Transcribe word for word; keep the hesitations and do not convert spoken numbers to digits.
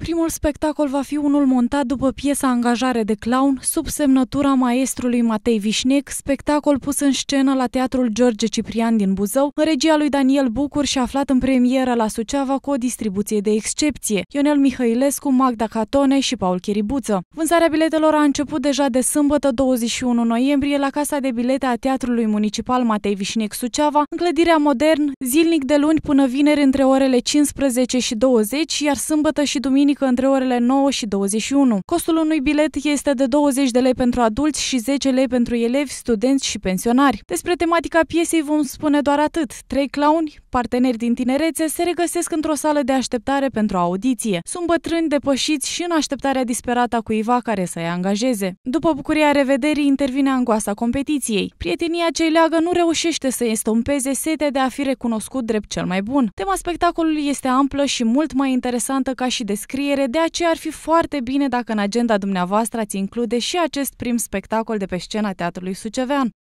Primul spectacol va fi unul montat după piesa Angajare de clown, sub semnătura maestrului Matei Vișnec, spectacol pus în scenă la Teatrul George Ciprian din Buzău, în regia lui Daniel Bucur și aflat în premieră la Suceava cu o distribuție de excepție. Ionel Mihăilescu, Magda Catone și Paul Chiribuță. Vânzarea biletelor a început deja de sâmbătă douăzeci și unu noiembrie la Casa de Bilete a Teatrului Municipal Matei Vișnec Suceava, în clădirea Modern, zilnic de luni până vineri între orele cincisprezece și douăzeci, iar sâmbătă și duminică între orele nouă și douăzeci și unu. Costul unui bilet este de douăzeci de lei pentru adulți și zece lei pentru elevi, studenți și pensionari. Despre tematica piesei vom spune doar atât. Trei clowni, parteneri din tinerețe, se regăsesc într-o sală de așteptare pentru audiție. Sunt bătrâni depășiți și în așteptarea disperată a cuiva care să-i angajeze. După bucuria revederii, intervine angoasa competiției. Prietenia ce îi leagă nu reușește să estompeze setea de a fi recunoscut drept cel mai bun. Tema spectacolului este amplă și mult mai interesantă ca și descriere, de aceea ar fi foarte bine dacă în agenda dumneavoastră ați include și acest prim spectacol de pe scena Teatrului Sucevean.